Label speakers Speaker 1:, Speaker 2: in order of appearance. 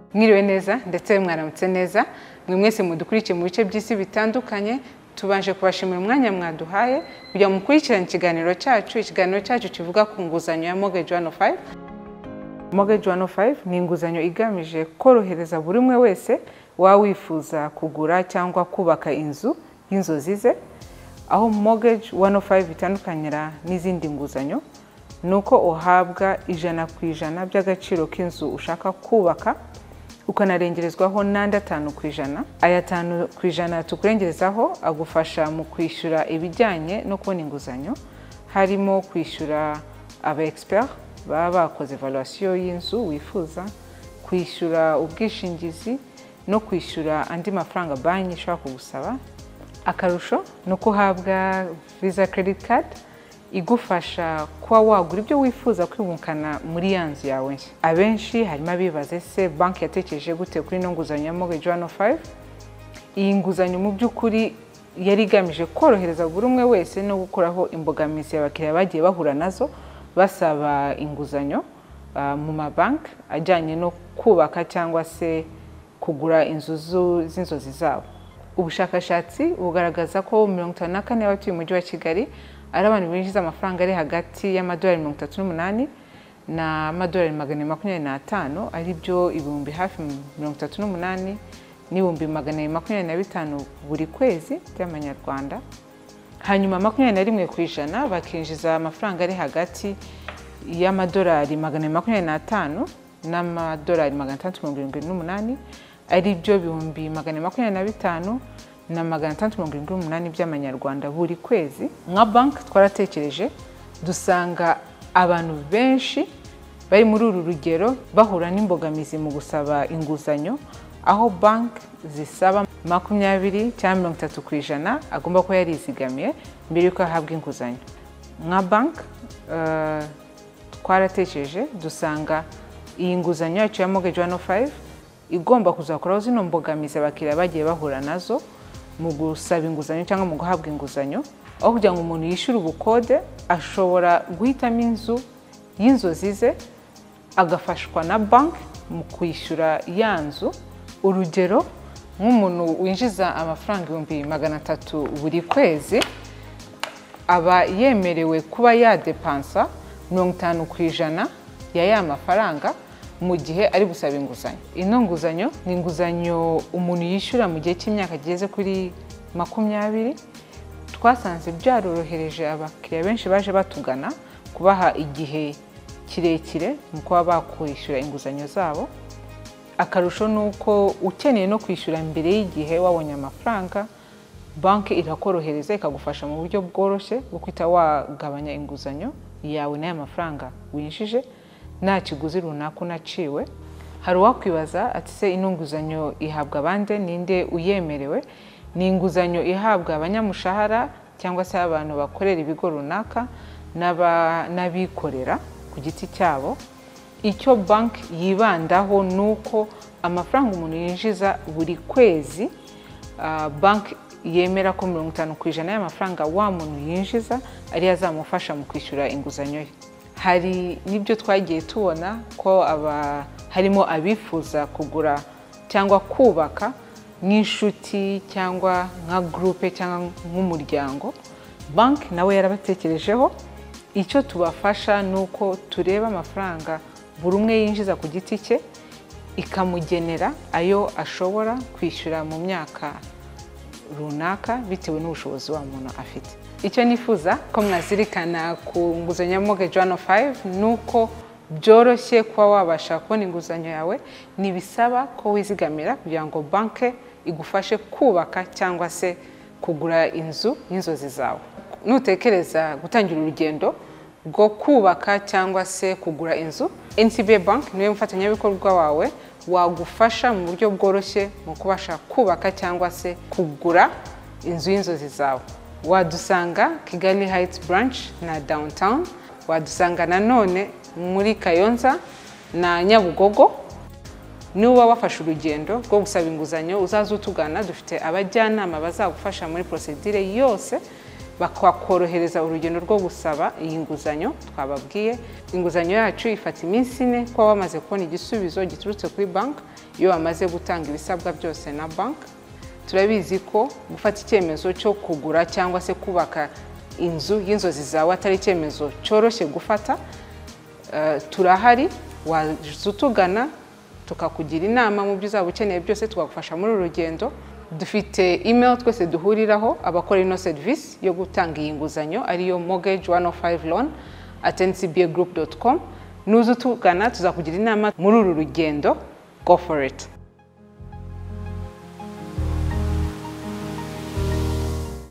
Speaker 1: Mwiriwe neza ndetse mwaramutse neza mwe mwese mudukurikiye mu bice by'isi bitandukanye. Tubanje kubashimira umwanya mwaduhaye kugira mukurikirane ikiganiro cyacu kivuga ku nguzanyo ya Mortgage 105. Mortgage 105 ni inguzanyo igamije korohereza buri umwe wese wifuza kugura cyangwa kubaka inzu y'inzozi ze. Aho Mortgage 105 itandukanyira n'izindi nguzanyo nuko uhabwa 100% by'agaciro k'inzu ushaka kubaka, ukanarengerezwaho n'andi 5%. Aya 5% tukurengerezaho agufasha mu kwishyura ibijyanye no kubona inguzanyo, harimo kwishyura aba expert baba bakoze evaluation y'inzu wifuza, kwishyura ubwishingizi no kwishyura andi mafaranga banki ishobora kugusaba. Akarusho nuko uhabwa Visa Credit Card igufasha kuba wagura ibyo wifuza kwimukana muri yanzu yawe. Abenshi harimo abibaze se banki yatekereje gute kuri no nguzanyo ya Mortgage 105. Iyi nguzanyo mu by'ukuri yari igamije korohereza buri umwe wese no gukuraho imbogamizi y'abakiriya bagiye bahura nazo basaba inguzanyo mu mabanki ajyanye no kubaka cyangwa se kugura inzu z'inzozi zabo. Ubushakashatsi bugaragaza ko 54% y'abatuye umujyi wa Kigali ari abantu binjiza amafaranga ari hagati y'amadolari 38 n'amadolari 425, ari byo ibihumbi hafi 38 n'ibihumbi 425 buri kwezi by'amanyarwanda. Hanyuma 21% bakinjiza amafaranga ari hagati y'amadolari 425 n'amadolari 678, ari byo ibihumbi 425 na 678 by'amanyarwanda buri kwezi. Nka bank twaratekereje dusanga abantu benshi bari muri uru rugero bahura n'imbogamizi mu gusaba inguzanyo, aho bank zisaba 20 cyangwa 30% agomba ko yarizigamiye mbere yuko ahabwa inguzanyo. Nka bank twaratekereje dusanga iyi nguzanyo yacu ya Mortgage 105 igomba kuzakoraho zino mbogamizi abakiriya bagiye bahura nazo mu gusaba inguzanyo cyangwa mu guhabwa inguzanyo. Aho kugira ngo umuntu yishyure ubukode, ashobora guhitamo inzu y'inzozi ze agafashwa na bank mu kwishyura ya nzu. Urugero, nk'umuntu winjiza amafaranga 300 buri kwezi aba yemerewe kuba yadepansa 50% ya ya mafaranga mu gihe ari gusaba inguzanyo. Ino nguzanyo ni inguzanyo umuntu yishyura mu gihe cy'imyaka geze kuri 20. Twasanze byarorohereje abakiriya benshi baje batugana kubaha igihe kirekire mu kuba bakwishyura inguzanyo zabo. Akarusho nuko ukeneye no kwishyura mbere y'igihe wabonye amafaranga, banki irakorohereza ikagufasha mu buryo bworoshye bwo kwita wagabanya inguzanyo yawe n'aya mafaranga winjije nta kiguzi runaka unaciwe. Hari uwakwibaza ati se ino nguzanyo ihabwa abande, ninde uyemerewe? Ni inguzanyo ihabwa abanyamushahara cyangwa se abantu bakorera ibigo runaka n'abikorera ku giti cyabo. Icyo bank yibandaho nuko amafaranga umuntu yinjiza buri kwezi, bank yemera ko 50% y'amafaranga wa muntu yinjiza ari azamufasha mu kwishyura inguzanyo ye. Hari nibyo twagiye tubona ko harimo abifuza kugura cyangwa kubaka nk'inshuti cyangwa nka groupe cyangwa nk'umuryango. Bank nawe yarabatekerejeho. Icyo tubafasha nuko tureba amafaranga buri umwe yinjiza ku giti cye, ikamugenera ayo ashobora kwishyura mu myaka runaka bitewe n'ubushobozi wa muntu afite. Icyo nifuza ko mwazirikana ku nguzanyo ya Mortgage 105 nuko byoroshye kuba wabasha kubona inguzanyo yawe. Nibisaba ko wizigamira kugira ngo banke igufashe kubaka cyangwa se kugura inzu y'inzozi zawe. Nutekereza gutangira urugendo rwo kubaka cyangwa se kugura inzu, NCBA Bank niwe mufatanyabikorwa wawe wagufasha mu buryo bworoshye mu kubasha kubaka cyangwa se kugura inzu y'inzozi zawe. Wadusanga Kigali Heights Branch na Downtown, wadusanga nanone muri Kayonza na Nyabugogo. Niba wafashe urugendo rwo gusaba inguzanyo uzaza utugana, dufite abajyanama bazagufasha muri procedure yose bakakorohereza urugendo rwo gusaba iyi nguzanyo. Twababwiye inguzanyo yacu ifata iminsi 4 kuba wamaze kubona igisubizo giturutse kuri bank iyo wamaze gutanga ibisabwa byose na bank. Turabizi ko gufata icyemezo cyo kugura cyangwa se kubaka inzu y'inzozi zawe atari icyemezo cyoroshye gufata. Turahari, wazutugana tukakugira inama mu byo uzaba ukeneye byose, twagufasha muri uru rugendo. Dufite email twese duhuriraho abakora ino service yo gutanga iyi nguzanyo ariyo mortgage105loan@ncbagroup.com. Nuzutugana tuzakugira inama muri uru rugendo. Go for it.